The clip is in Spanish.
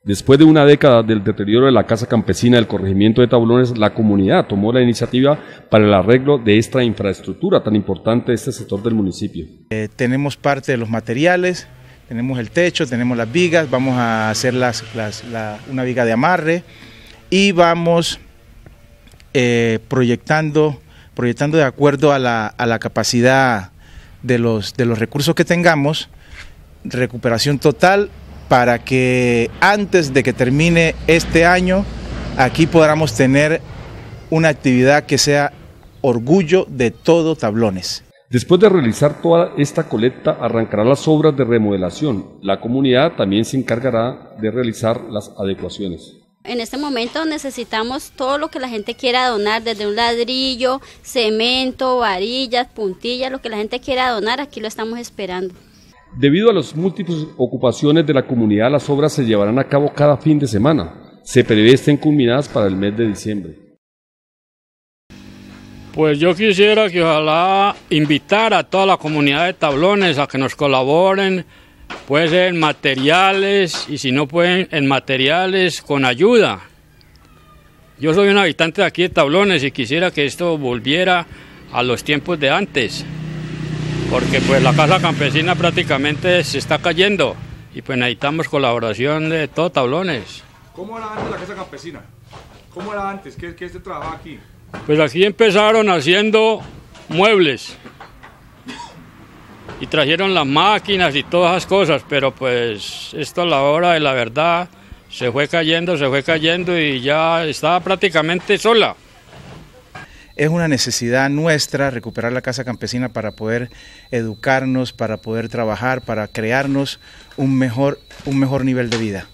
Después de una década del deterioro de la casa campesina del corregimiento de Tablones, la comunidad tomó la iniciativa para el arreglo de esta infraestructura tan importante de este sector del municipio. Tenemos parte de los materiales, tenemos el techo, tenemos las vigas, vamos a hacer una viga de amarre y vamos proyectando de acuerdo a la capacidad de los recursos que tengamos, recuperación total, para que antes de que termine este año, aquí podamos tener una actividad que sea orgullo de todo Tablones. Después de realizar toda esta colecta, arrancará las obras de remodelación. La comunidad también se encargará de realizar las adecuaciones. En este momento necesitamos todo lo que la gente quiera donar, desde un ladrillo, cemento, varillas, puntillas, lo que la gente quiera donar, aquí lo estamos esperando. Debido a las múltiples ocupaciones de la comunidad, las obras se llevarán a cabo cada fin de semana. Se prevé estén culminadas para el mes de diciembre. Pues yo quisiera que ojalá invitar a toda la comunidad de Tablones a que nos colaboren, puede ser en materiales y si no pueden en materiales con ayuda. Yo soy un habitante de aquí de Tablones y quisiera que esto volviera a los tiempos de antes, porque pues la casa campesina prácticamente se está cayendo y pues necesitamos colaboración de todo Tablones. ¿Cómo era antes la casa campesina? ¿Cómo era antes? ¿Qué se trabajaba aquí? Pues aquí empezaron haciendo muebles y trajeron las máquinas y todas esas cosas, pero pues esto a la hora de la verdad se fue cayendo y ya estaba prácticamente sola. Es una necesidad nuestra recuperar la casa campesina para poder educarnos, para poder trabajar, para crearnos un mejor nivel de vida.